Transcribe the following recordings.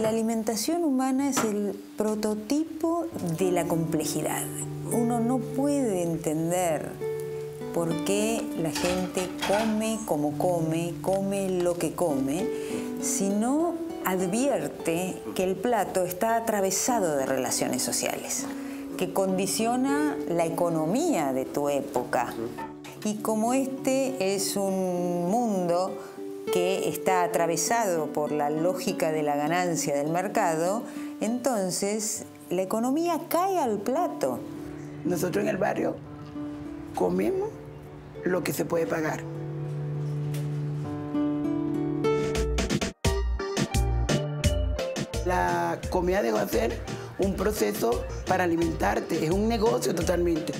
La alimentación humana es el prototipo de la complejidad. Uno no puede entender por qué la gente come como come lo que come, si no advierte que el plato está atravesado de relaciones sociales, que condiciona la economía de tu época. Y como este es un mundo que está atravesado por la lógica de la ganancia del mercado, entonces la economía cae al plato. Nosotros en el barrio comemos lo que se puede pagar. La comida dejó de ser un proceso para alimentarte, es un negocio totalmente.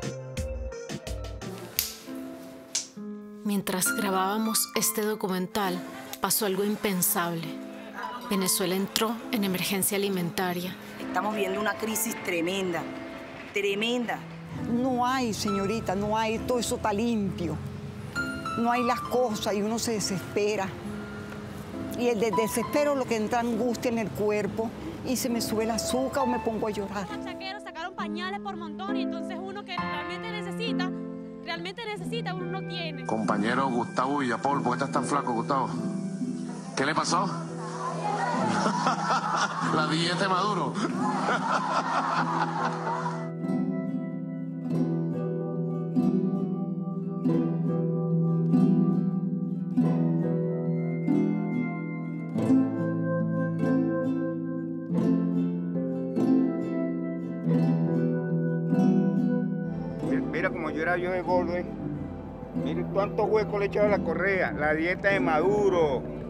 Mientras grabábamos este documental, pasó algo impensable. Venezuela entró en emergencia alimentaria. Estamos viendo una crisis tremenda, tremenda. No hay, señorita, no hay, todo eso está limpio. No hay las cosas y uno se desespera. Y el desespero lo que entra angustia en el cuerpo y se me sube el azúcar o me pongo a llorar. Los chaqueros sacaron pañales por montón y entonces uno que realmente necesita, uno no tiene. Compañero Gustavo Villapol, ¿por qué estás tan flaco, Gustavo? ¿Qué le pasó? La dieta de Maduro. Mira como yo era de gordo, Mire cuántos huecos le he echado a la correa, la dieta de Maduro.